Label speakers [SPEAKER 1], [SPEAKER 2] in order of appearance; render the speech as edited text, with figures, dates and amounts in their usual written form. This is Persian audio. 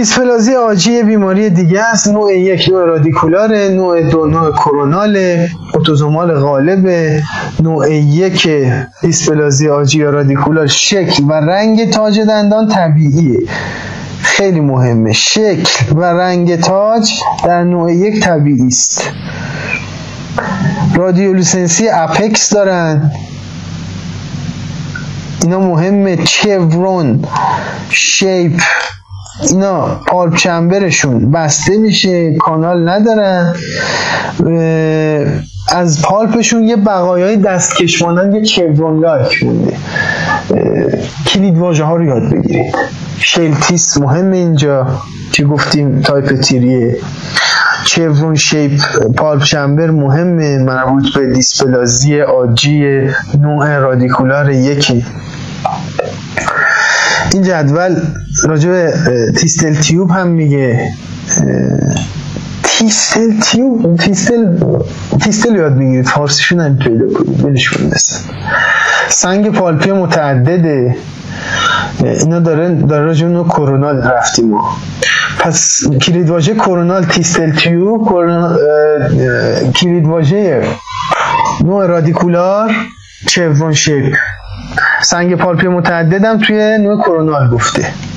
[SPEAKER 1] دیسپلازی عاجی بیماری دیگه است. نوع 1 نوع رادیکولاره، نوع 2 نوع کروناله، اتوزومال غالبه. نوع 1 دیسپلازی عاجی یا رادیکولار شکل و رنگ تاج دندان طبیعیه. خیلی مهمه، شکل و رنگ تاج در نوع 1 طبیعی است. رادیولوسنسی اپکس دارن، اینا مهمه. چورون، شیپ، اینا پالپ چمبرشون بسته میشه، کانال ندارن. از پالپشون یه بقایای دستکش مانند یه چورون لایک مونده. کلید واژه ها رو یاد بگیرید. شلتیس مهمه اینجا که گفتیم تایپ تیریه. چورون شیپ پالپ چمبر مهمه، مربوط به دیسپلازی عاجی نوع رادیکولار 1. این جدول راجع به تیستل تیوب هم میگه. تیستل تیوب، تیستل یاد میگیرید، فارسیشون هم پیدا کنید، بلش کنید. سنگ پالپی متعدده، اینا داره راجع به کرونال رفتیم ما. پس کلیدواژه کرونال تیستل تیوب، کلیدواژه نوع رادیکولار چورون شیپ. سنگ پالپی متعددم توی نوع کرونال گفته.